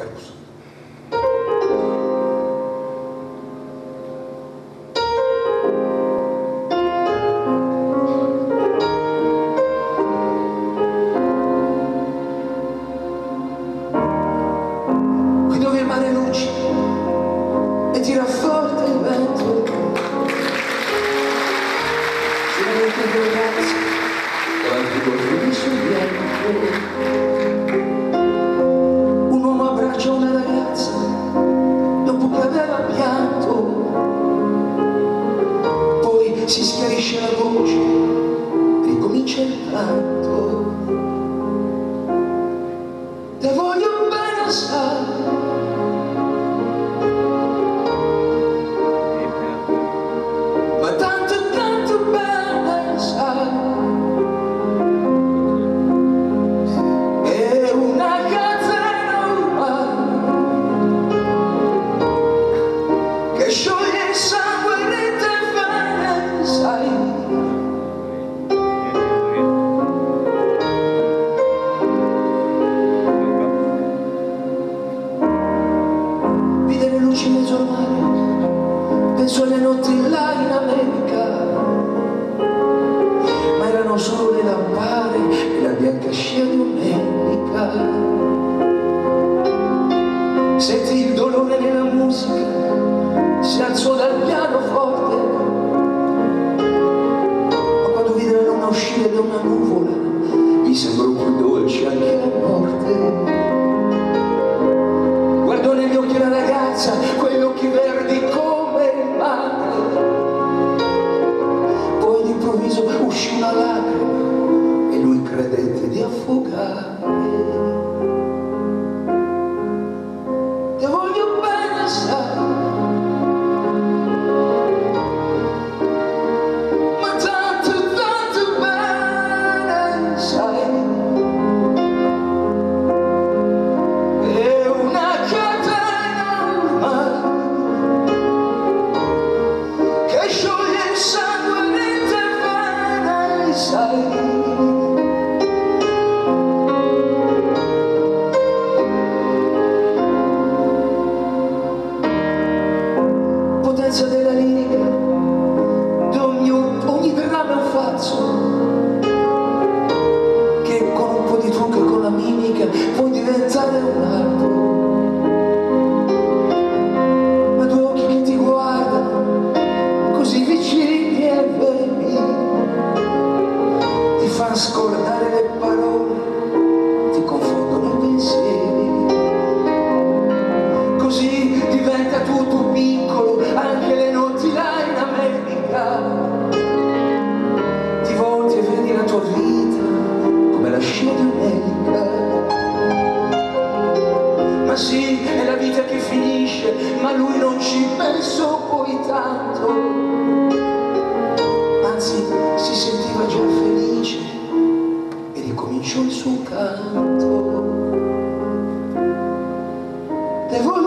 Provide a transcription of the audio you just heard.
Caruso. Qui dove il mare luccica e tira forte il vento, finalmente due ragazzi davanti col felice bianco. Un uomo abbraccia una ragazza dopo che aveva pianto, poi si schiarisce la voce e ricomincia il canto. Te voglio bene assai, ma tanto tanto bene sai. È una catena ormai che scioglie il sangue di te bene sai. Vide le luci in mezzo al mare, penso alle notti là in America, ma erano solo le lampade e la bianca scia domenica. Sentì il dolore nella musica, si alzò dal pianoforte, ma quando vide la luna uscire da una nuvola gli sembrò più dolce anche la morte. Guardò negli occhi la ragazza, quegli occhi verdi come il mare, poi d'improvviso uscì una lacrima e lui credette di affogare. Te voglio bene sai, ma tanto tanto bene sai. È una catena ormai che scioglie il sangue di te bene sai. Potenza della lirica, ogni dramma è un falso, che con un po' di trucco e con la mimica puoi diventare un altro. Ma due occhi che ti guardano così vicini e veri ti fanno scordare le parole, ti confondono i pensieri. Così diventa tutto piccolo, anche le notti là in America. Ti volti e vedi la tua vita come la scia di America. Ma sì, è la vita che finisce, ma lui non ci pensò poi tanto. Anzi, si sentiva già felice e ricominciò il suo canto. Te voglio